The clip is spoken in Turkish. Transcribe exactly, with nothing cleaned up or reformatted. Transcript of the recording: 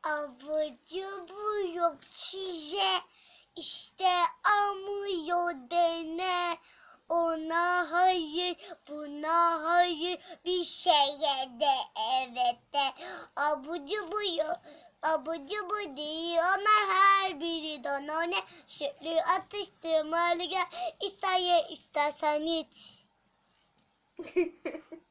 Abur cubur yok size, işte almıyor dene. Ona hayır, buna hayır, bir şeye de evet de. Abur cubur yok, abur cubur değil, ona her biri danone. Sütlü atıştırmalı gel, ister ye istersen iç.